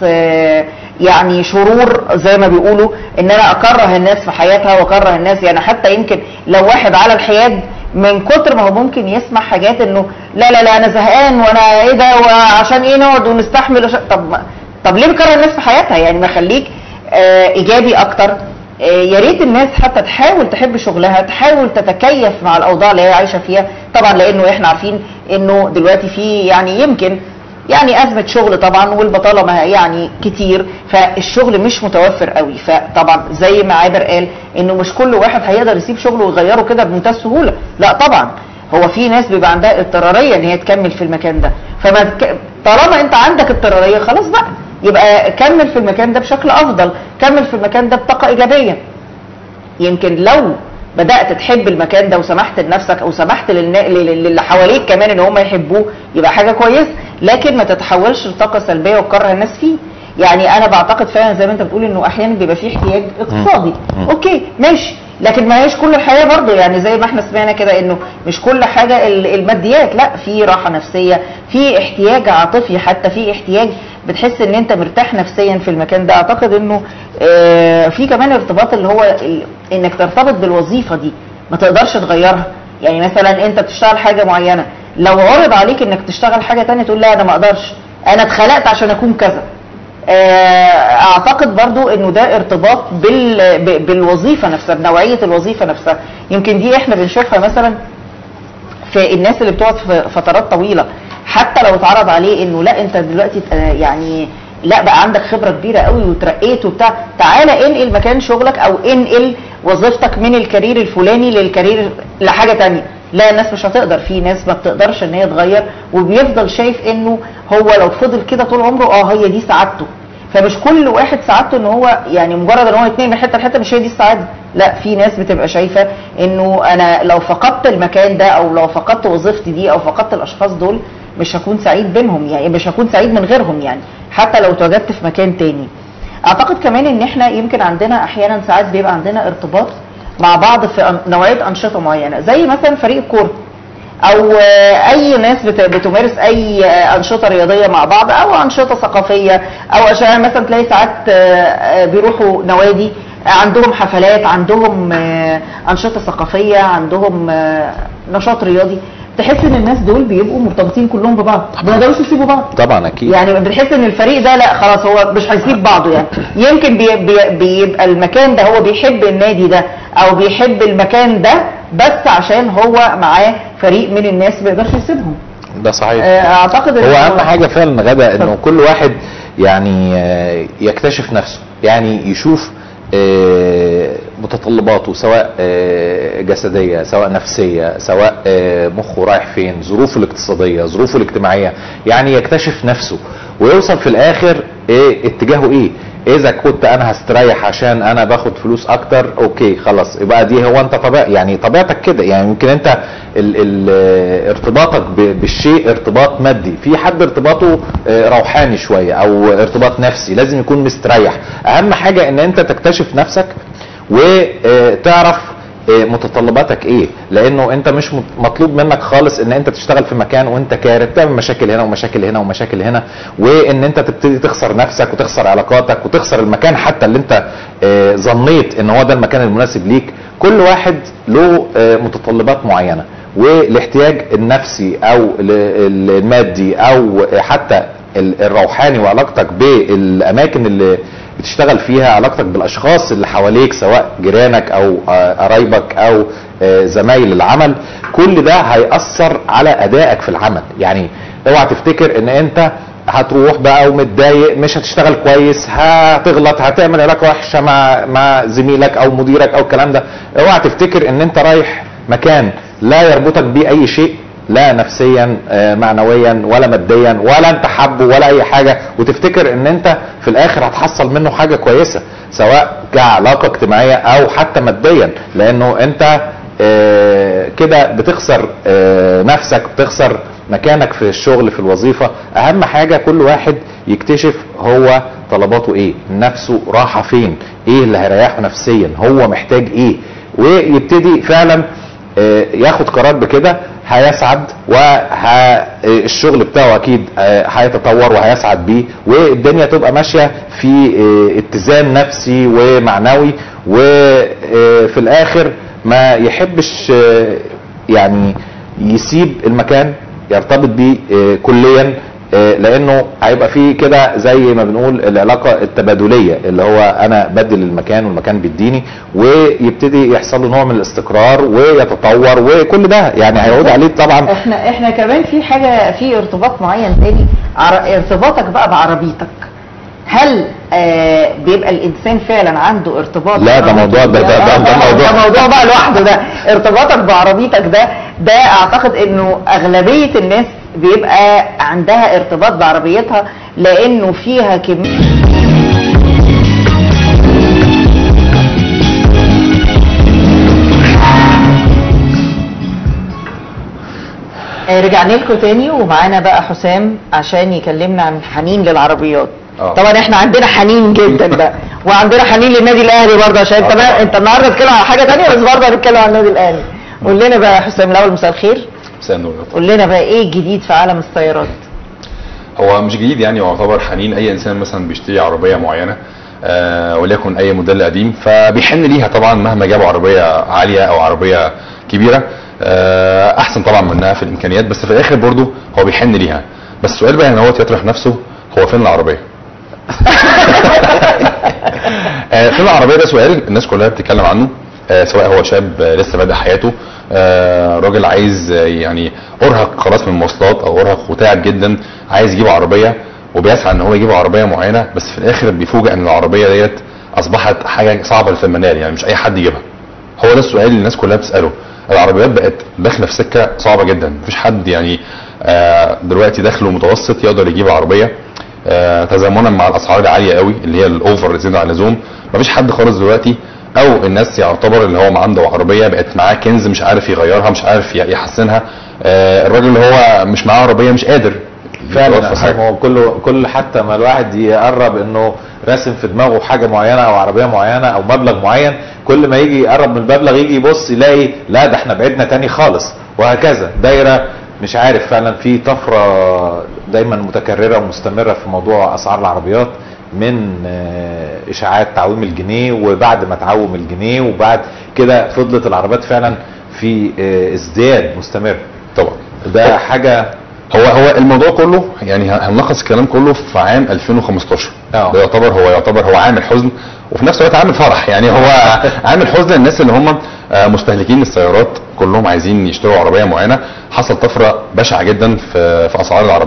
يعني شرور زي ما بيقولوا، ان انا اكره الناس في حياتها واكره الناس. يعني حتى يمكن لو واحد على الحياد من كتر ما هو ممكن يسمع حاجات انه لا لا لا انا زهقان وانا ايه ده وعشان ايه نقعد ونستحمل وش... طب طب ليه بكره الناس في حياتها؟ يعني ما خليك آه ايجابي اكتر. يا ريت الناس حتى تحاول تحب شغلها، تحاول تتكيف مع الاوضاع اللي هي عايشه فيها، طبعا لانه احنا عارفين انه دلوقتي في يعني يمكن يعني ازمه شغل طبعا، والبطاله ما يعني كتير، فالشغل مش متوفر قوي. فطبعا زي ما عابر قال انه مش كل واحد هيقدر يسيب شغله ويغيره كده بمنتهى السهوله، لا طبعا هو في ناس بيبقى عندها اضطراريه ان هي تكمل في المكان ده. فما طالما انت عندك اضطراريه خلاص بقى يبقى كمل في المكان ده بشكل افضل، كمل في المكان ده بطاقه ايجابيه. يمكن لو بدات تحب المكان ده وسمحت لنفسك او سمحت للي حواليك كمان ان هم يحبوه يبقى حاجه كويسه، لكن ما تتحولش لطاقه سلبيه وتكره الناس فيه. يعني انا بعتقد فعلا زي ما انت بتقول انه احيانا بيبقى فيه احتياج اقتصادي، اوكي ماشي، لكن ما هيش كل الحياه برضه. يعني زي ما احنا سمعنا كده انه مش كل حاجه الماديات، لا في راحه نفسيه، في احتياج عاطفي، حتى في احتياج بتحس ان انت مرتاح نفسيا في المكان ده. اعتقد انه آه في كمان ارتباط اللي هو انك ترتبط بالوظيفه دي ما تقدرش تغيرها. يعني مثلا انت بتشتغل حاجه معينه، لو عرض عليك انك تشتغل حاجه ثانيه تقول لا انا ما اقدرش، انا اتخلقت عشان اكون كذا. اعتقد برضو انه ده ارتباط بال بالوظيفه نفسها، بنوعيه الوظيفه نفسها. يمكن دي احنا بنشوفها مثلا في الناس اللي بتقعد في فترات طويله، حتى لو اتعرض عليه انه لا انت دلوقتي يعني لا بقى عندك خبره كبيره قوي وترقيت وبتاع، تعالى انقل مكان شغلك او انقل وظيفتك من الكارير الفلاني للكارير لحاجه ثانيه. لا الناس مش هتقدر، في ناس ما بتقدرش ان هي تغير وبيفضل شايف انه هو لو فضل كده طول عمره اه هي دي سعادته. فمش كل واحد سعادته ان هو يعني مجرد ان هو يتنقل من حته لحته مش هي دي السعاده، لا في ناس بتبقى شايفه انه انا لو فقدت المكان ده او لو فقدت وظيفتي دي او فقدت الاشخاص دول مش هكون سعيد بينهم، يعني مش هكون سعيد من غيرهم، يعني حتى لو تواجدت في مكان تاني. اعتقد كمان ان احنا يمكن عندنا احيانا ساعات بيبقى عندنا ارتباط مع بعض في نوعيه انشطه معينه، زي مثلا فريق الكوره او اي ناس بتمارس اي انشطه رياضيه مع بعض او انشطه ثقافيه، او عشان مثلا تلاقي ساعات بيروحوا نوادي عندهم حفلات، عندهم انشطه ثقافيه، عندهم نشاط رياضي، تحس ان الناس دول بيبقوا مرتبطين كلهم ببعض، ما يقدروش يسيبوا بعض. طبعا اكيد، يعني بتحس ان الفريق ده لا خلاص هو مش هيسيب بعضه. يعني يمكن بي بي بيبقى المكان ده هو بيحب النادي ده او بيحب المكان ده بس عشان هو معاه فريق من الناس ما يقدرش يسيبهم. ده صحيح. اعتقد هو اهم حاجه فعلا غدا انه كل واحد يعني يكتشف نفسه، يعني يشوف متطلباته سواء جسدية سواء نفسية سواء مخه رايح فين، ظروفه الاقتصادية ظروفه الاجتماعية، يعني يكتشف نفسه ويوصل في الاخر ايه اتجاهه ايه. اذا كنت انا هستريح عشان انا باخد فلوس اكتر، اوكي خلاص يبقى دي هو انت طبيعي يعني طبيعتك كده. يعني يمكن انت ال ال ارتباطك بالشيء ارتباط مادي، في حد ارتباطه روحاني شوية او ارتباط نفسي، لازم يكون مستريح. اهم حاجة ان انت تكتشف نفسك وتعرف متطلباتك ايه، لانه انت مش مطلوب منك خالص ان انت تشتغل في مكان وانت كاره، تعمل مشاكل هنا ومشاكل هنا ومشاكل هنا، وان انت تبتدي تخسر نفسك وتخسر علاقاتك وتخسر المكان حتى اللي انت ظنيت ان هو ده المكان المناسب ليك. كل واحد له متطلبات معينة، والاحتياج النفسي او المادي او حتى الروحاني وعلاقتك بالاماكن اللي بتشتغل فيها، علاقتك بالاشخاص اللي حواليك سواء جيرانك او قرايبك او زمايل العمل، كل ده هيأثر على ادائك في العمل. يعني اوعى تفتكر ان انت هتروح بقى ومتضايق مش هتشتغل كويس، هتغلط، هتعمل علاقه وحشه مع مع زميلك او مديرك او الكلام ده. اوعى تفتكر ان انت رايح مكان لا يربطك بيه اي شيء، لا نفسيا معنويا ولا ماديا ولا انت حبه ولا اي حاجة، وتفتكر ان انت في الاخر هتحصل منه حاجة كويسة سواء كعلاقة اجتماعية او حتى ماديا، لانه انت كده بتخسر نفسك، بتخسر مكانك في الشغل في الوظيفة. اهم حاجة كل واحد يكتشف هو طلباته ايه، نفسه راحة فين، ايه اللي هيريحه نفسيا، هو محتاج ايه، ويبتدي فعلا ياخد قرار بكده. هيسعد والشغل بتاعه اكيد هيتطور وهيسعد بيه، والدنيا تبقى ماشية في اتزان نفسي ومعنوي، وفي الاخر ما يحبش يعني يسيب المكان يرتبط بيه كليا، لانه هيبقى فيه كده زي ما بنقول العلاقه التبادليه، اللي هو انا بدل المكان والمكان بيديني، ويبتدي يحصل له نوع من الاستقرار ويتطور، وكل ده يعني هيعود عليه طبعا. احنا احنا كمان في حاجه، في ارتباط معين تاني، ارتباطك بقى بعربيتك. هل آه بيبقى الانسان فعلا عنده ارتباط؟ لا ده موضوع ده ده, ده, ده موضوع ده موضوع بقى لوحده. ده ارتباطك بعربيتك ده ده اعتقد انه اغلبيه الناس بيبقى عندها ارتباط بعربيتها، لانه فيها كمية. رجعنا لكم تاني ومعانا بقى حسام عشان يكلمنا عن حنين للعربيات. أوه. طبعا احنا عندنا حنين جدا بقى، وعندنا حنين للنادي الاهلي برضه، عشان انت انت النهارده بتتكلم على حاجه ثانيه بس برضه هنتكلم عن النادي الاهلي. قول لنا بقى يا حسام الاول، مساء الخير. مساء النور. قول لنا بقى ايه الجديد في عالم السيارات؟ هو مش جديد يعني، هو يعتبر حنين اي انسان مثلا بيشتري عربيه معينه آه وليكن اي موديل قديم، فبيحن ليها طبعا مهما جابوا عربيه عاليه او عربيه كبيره آه احسن طبعا منها في الامكانيات، بس في الاخر برضه هو بيحن ليها. بس السؤال بقى ان هو يطرح نفسه، هو فين العربيه؟ آه فين العربيه ده سؤال الناس كلها بتتكلم عنه، آه سواء هو شاب آه لسه بادئ حياته، آه راجل عايز آه يعني ارهق خلاص من المواصلات او ارهق وتعب جدا، عايز يجيب عربيه وبيسعى ان هو يجيب عربيه معينه، بس في الاخر بيفوجئ ان العربيه ديت اصبحت حاجه صعبه للفنان، يعني مش اي حد يجيبها. هو ده السؤال اللي الناس كلها بتساله. العربيات بقت داخله في سكه صعبه جدا، مفيش حد يعني آه دلوقتي دخله متوسط يقدر يجيب عربيه آه تزامنا مع الاسعار العاليه قوي اللي هي الاوفر زياده عن اللزوم. مفيش حد خالص دلوقتي، او الناس يعتبر اللي هو عنده عربيه بقت معاه كنز مش عارف يغيرها، مش عارف يحسنها. آه الراجل اللي هو مش معاه عربيه مش قادر فعلا. هو كله كل حتى ما الواحد يقرب انه راسم في دماغه حاجه معينه او عربيه معينه او مبلغ معين، كل ما يجي يقرب من المبلغ يجي يبص يلاقي لا ده احنا بعدنا تاني خالص، وهكذا دايره. مش عارف، فعلا في طفره دايما متكرره ومستمره في موضوع اسعار العربيات، من اشاعات تعويم الجنيه، وبعد ما تعوم الجنيه وبعد كده فضلت العربيات فعلا في ازدياد مستمر. طبعا ده حاجه. هو هو الموضوع كله يعني هنلخص الكلام كله في عام ألفين وخمستاشر. اه ده يعتبر هو يعتبر هو عامل حزن وفي نفس الوقت عامل فرح، يعني هو عامل حزن للناس اللي هم مستهلكين السيارات كلهم عايزين يشتروا عربيه معينه. حصل طفره بشعه جدا في في اسعار العربيات،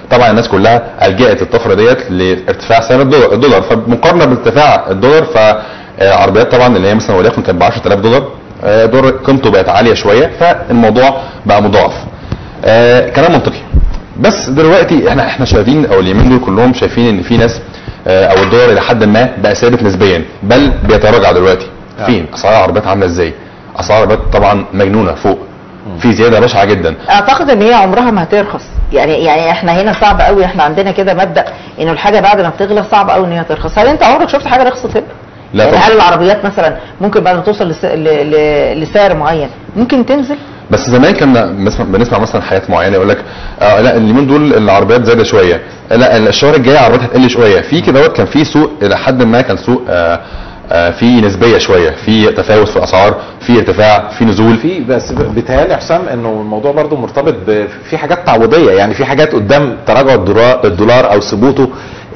طبعا الناس كلها الجأت الطفره ديت لارتفاع سعر الدولار الدولار فمقارنه بارتفاع الدولار فالعربيات طبعا اللي هي مثلا وليكن كانت ب عشرة آلاف دولار دولار قيمته بقت عاليه شويه فالموضوع بقى مضاعف. آه كلام منطقي. بس دلوقتي احنا احنا شايفين او اليومين دول كلهم شايفين ان في ناس آه او الدولار الى حد ما بقى ثابت نسبيا بل بيتراجع دلوقتي. آه. فين اسعار العربيات عامله ازاي؟ اسعار العربيات طبعا مجنونه فوق. في زياده بشعه جدا. اعتقد ان هي عمرها ما هترخص، يعني يعني احنا هنا صعب قوي، احنا عندنا كده مبدا انه الحاجه بعد ما بتغلى صعب قوي ان هي ترخص. هل انت عمرك شفت حاجه رخصت هنا؟ لا يعني طبعا. هل العربيات مثلا ممكن بعد ما توصل لس... ل... ل... لسعر معين ممكن تنزل؟ بس زمان كنا بنسمع, بنسمع مثلا حاجات معينه يقول لك آه لا اليومين دول العربيات زايده شويه، لا الشهر الجاي العربيات هتقل شويه، في كده كان في سوق الى حد ما كان سوق آه آه في نسبيه شويه، في تفاوت في الاسعار، في ارتفاع، في نزول. في بس بيتهيألي حسام انه الموضوع برضو مرتبط في حاجات تعويضيه، يعني في حاجات قدام تراجع الدولار, الدولار او ثبوته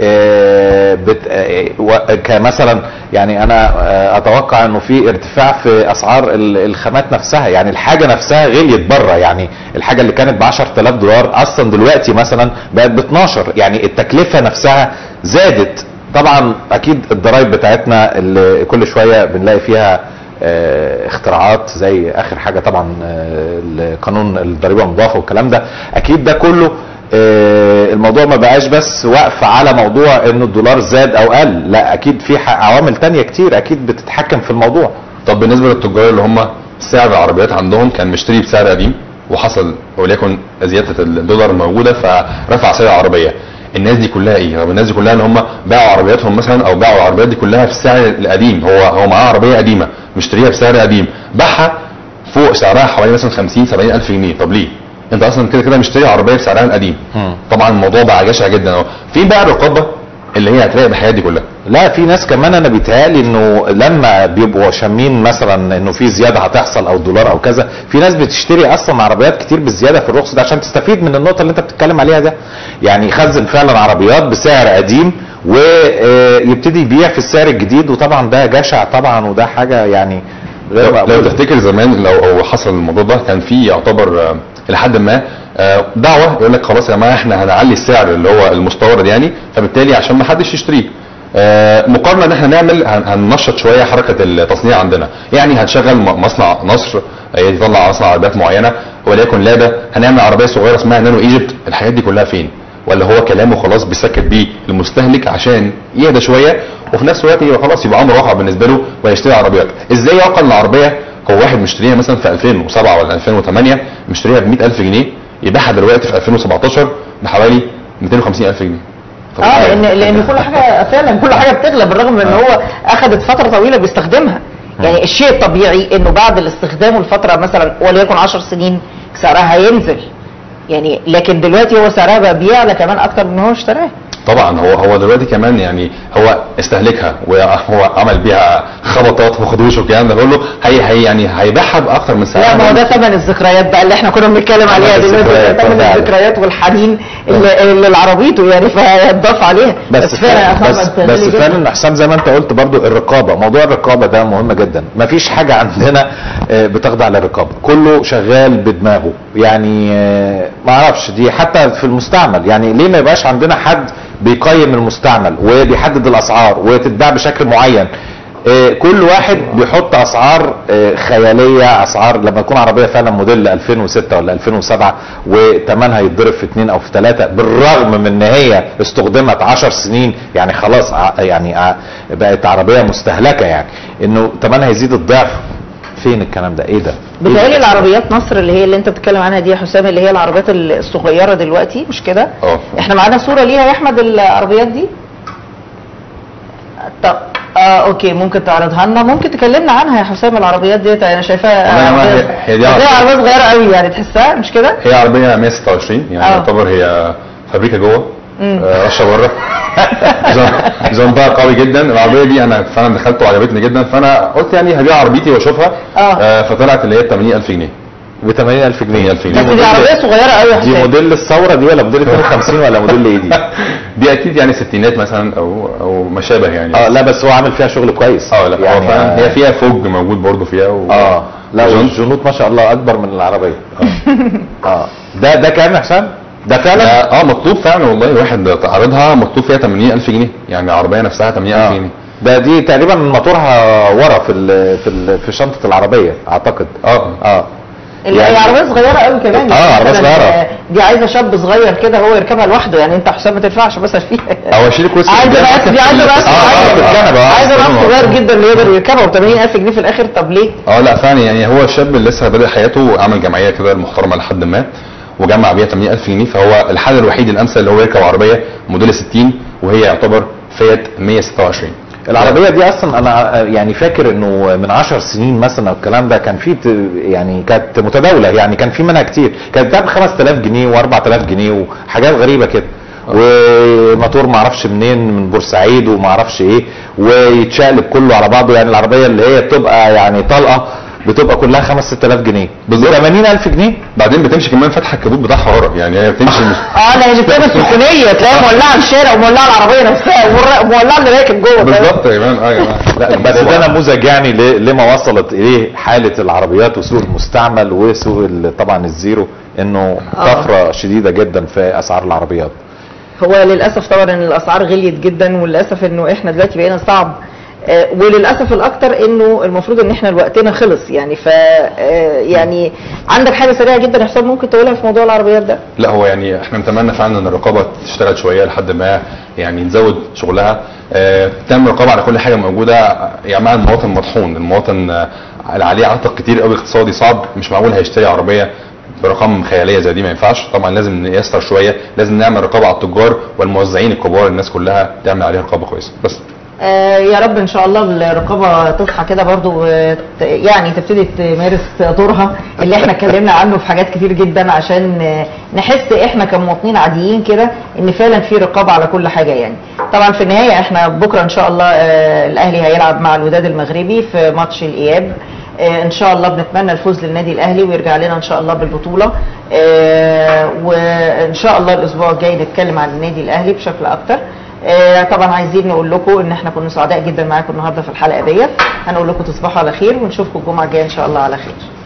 كمثلا، يعني انا اتوقع انه في ارتفاع في اسعار الخامات نفسها، يعني الحاجه نفسها غليت بره، يعني الحاجه اللي كانت ب عشرة آلاف دولار اصلا دلوقتي مثلا بقت ب اتناشر، يعني التكلفه نفسها زادت. طبعا اكيد الضرايب بتاعتنا اللي كل شويه بنلاقي فيها اختراعات زي اخر حاجه طبعا قانون الضريبه المضافه والكلام ده، اكيد ده كله الموضوع ما بقاش بس واقف على موضوع انه الدولار زاد او قل، لا اكيد في عوامل تانية كتير اكيد بتتحكم في الموضوع. طب بالنسبه للتجار اللي هم سعر العربيات عندهم كان مشتري بسعر قديم وحصل وليكن زياده الدولار موجوده فرفع سعر العربيه، الناس دي كلها ايه؟ طب الناس دي كلها ان هم باعوا عربياتهم مثلا او باعوا العربيات دي كلها في السعر القديم، هو هو معاه عربيه قديمه مشتريها بسعر قديم باعها فوق سعرها حوالي مثلا خمسين سبعين الف جنيه، طب ليه؟ انت اصلا كده كده مشتري عربيه بسعرها القديم. طبعا الموضوع بقى جشع جدا اهو. فين بقى الرقابه اللي هي هتراقب الحياه دي كلها؟ لا في ناس كمان انا بيتهيألي انه لما بيبقوا شامين مثلا انه في زياده هتحصل او دولار او كذا، في ناس بتشتري اصلا عربيات كتير بالزياده في الرخص ده عشان تستفيد من النقطه اللي انت بتتكلم عليها ده، يعني يخزن فعلا عربيات بسعر قديم ويبتدي يبيع في السعر الجديد، وطبعا ده جشع طبعا وده حاجه يعني غير مقبوله. لو تفتكر زمان لو حصل الموضوع ده كان في يعتبر لحد ما دعوه يقول لك خلاص يا جماعه احنا هنعلي السعر اللي هو المستورد يعني، فبالتالي عشان ما حدش يشتريه مقارنه ان احنا نعمل هننشط شويه حركه التصنيع عندنا، يعني هنشغل مصنع نصر يطلع مصنع عربيات معينه وليكن لادا، هنعمل عربيه صغيره اسمها نانو ايجيبت، الحاجات دي كلها فين؟ ولا هو كلامه خلاص بيسكت بيه المستهلك عشان يهدى شويه وفي نفس الوقت يبقى خلاص يبقى امر واقع بالنسبه له ويشتري عربيات؟ ازاي يعقل العربيه هو واحد مشتريها مثلا في ألفين وسبعة ولا ألفين وثمانية مشتريها ب مئة ألف جنيه يبيعها دلوقتي في ألفين وسبعتاشر بحوالي مئتين وخمسين ألف جنيه؟ اه لان لان كل حاجه فعلا كل حاجه بتغلى بالرغم من ان هو اخذت فتره طويله بيستخدمها، يعني الشيء الطبيعي انه بعد الاستخدام الفتره مثلا وليكن عشر سنين سعرها هينزل، يعني لكن دلوقتي هو سعرها بقى بيعلى كمان اكتر من هو اشتراها. طبعا هو هو دلوقتي كمان يعني هو استهلكها وهو عمل بيها خبطات وخدوش والكلام ده كله، هي هي يعني هيبيعها باكتر من سعرها. لا ما هو ده ثمن الذكريات بقى اللي احنا كنا بنتكلم عليها دلوقتي، ثمن الذكريات والحنين اللي, اللي لعربيته يعني فهيتضاف عليها. بس, بس فعلا بس, بس فعلا حسام زي ما انت قلت برضو الرقابه، موضوع الرقابه ده مهم جدا، مفيش حاجه عندنا بتخضع للرقابه، كله شغال بدماغه، يعني ما اعرفش دي حتى في المستعمل، يعني ليه ما يبقاش عندنا حد بيقيم المستعمل وبيحدد الاسعار وتتباع بشكل معين؟ كل واحد بيحط اسعار خياليه، اسعار لما تكون عربيه فعلا موديل ألفين وستة ولا ألفين وسبعة وثمنها يتضرب في اثنين او في ثلاثة، بالرغم من ان هي استخدمت عشر سنين، يعني خلاص يعني بقت عربيه مستهلكه، يعني انه ثمنها يزيد الضعف. فين الكلام ده؟ ايه ده؟ بتهيألي العربيات نصر اللي هي اللي انت بتتكلم عنها دي يا حسام، اللي هي العربيات الصغيره دلوقتي مش كده؟ اه احنا معانا صوره ليها يا احمد العربيات دي؟ طب اه اوكي ممكن تعرضها لنا، ممكن تكلمنا عنها يا حسام العربيات ديت؟ انا شايفاها عربية هي دي عربيه صغيره قوي يعني تحسها مش كده؟ هي عربيه مية وستة وعشرين يعني يعتبر هي فابريكا جوه آه رشه بره جنبها قوي جدا. العربيه دي انا فعلا دخلت وعجبتني جدا، فانا قلت يعني هبيع عربيتي واشوفها اه, آه فطلعت اللي هي ثمانين ألف جنيه ب ثمانين ألف جنيه. بس دي عربيه صغيره قوي يا حسام. دي موديل الثوره دي ولا موديل اثنين وخمسين ولا موديل ايه دي؟ دي اكيد يعني ستينات مثلا او او ما شابه يعني. اه لا بس هو عامل فيها شغل كويس. اه لا يعني هو فعلا هي فيها فوج موجود برضو فيها و... اه لا والجنوط ما شاء الله اكبر من العربيه. اه اه ده ده كام يا حسام؟ ده فعلا اه مطلوب فعلا والله، واحد عارضها مطلوب فيها ثمانين ألف جنيه، يعني العربيه نفسها ثمانين ألف جنيه. ده دي تقريبا موتورها ورا في ال في ال في شنطه العربيه اعتقد. اه اه اللي هي عربيه صغيره قوي كمان. اه عربيه صغيره دي عايزه شاب صغير كده هو يركبها لوحده، يعني انت حسام ما تنفعش مثلا فيها. او اشيل كرسي عايزه بس دي عايزه بس عايزه راس صغير جدا اللي يقدر يركبها ب ثمانين ألف جنيه في الاخر. طب ليه؟ اه لا فعلا يعني هو الشاب اللي لسه بادئ حياته عمل جمعيه كده محترمه لحد ما وجمع بيها ثمانين ألف جنيه، فهو الحل الوحيد الامثل اللي هو يركب عربيه موديل ستين وهي يعتبر فيات مية وستة وعشرين. العربيه دي اصلا انا يعني فاكر انه من عشر سنين مثلا الكلام ده كان في يعني كانت متداوله، يعني كان في منها كتير، كانت بتاع ب خمسة آلاف جنيه وأربعة آلاف جنيه وحاجات غريبه كده، وموتور ما اعرفش منين من بورسعيد وما اعرفش ايه، ويتشقلب كله على بعضه. يعني العربيه اللي هي بتبقى يعني طلقه بتبقى كلها خمسة ستة آلاف جنيه بالظبط، ثمانين ألف جنيه. بعدين بتمشي كمان فاتحه الكبوت بتاعها ورا، يعني هي بتمشي مش اه لا هي بتبقى سخونيه تلاقيها مولعه الشارع ومولعه العربيه نفسها ومولعه اللي راكب جوه. بالظبط يا جماعه. اه يا جماعه لا بس ده نموذج يعني لما وصلت اليه حاله العربيات وسوق المستعمل وسوق طبعا الزيرو، انه طفره شديده جدا في اسعار العربيات. هو للاسف طبعا ان الاسعار غليت جدا، وللاسف انه احنا دلوقتي بقينا صعب، آه وللاسف الاكتر انه المفروض ان احنا وقتنا خلص يعني. ف آه يعني عندك حاجه سريعه جدا يا حسام ممكن تقولها في موضوع العربيات ده؟ لا هو يعني احنا نتمنى فعلا ان الرقابه تشتغل شويه لحد ما يعني تزود شغلها، آه تعمل رقابه على كل حاجه موجوده. يعني مع المواطن مطحون، المواطن آه عليه عاتق كتير قوي اقتصادي صعب، مش معقول هيشتري عربيه برقم خياليه زي دي، ما ينفعش. طبعا لازم نيسر شويه، لازم نعمل رقابه على التجار والموزعين الكبار، الناس كلها تعمل عليها رقابه كويسه. بس آه يا رب ان شاء الله الرقابه تصحى كده برضو، يعني تبتدي تمارس دورها اللي احنا اتكلمنا عنه في حاجات كتير جدا، عشان نحس احنا كمواطنين عاديين كده ان فعلا في رقابه على كل حاجه. يعني طبعا في النهايه احنا بكره ان شاء الله آه الاهلي هيلعب مع الوداد المغربي في ماتش الاياب، آه ان شاء الله بنتمنى الفوز للنادي الاهلي ويرجع لنا ان شاء الله بالبطوله، آه وان شاء الله الاسبوع الجاي نتكلم عن النادي الاهلي بشكل اكتر. آه طبعا عايزين نقول لكم ان احنا كنا سعداء جدا معاكم النهارده في الحلقه ديت، هنقول لكم تصبحوا على خير ونشوفكم الجمعه الجايه ان شاء الله على خير.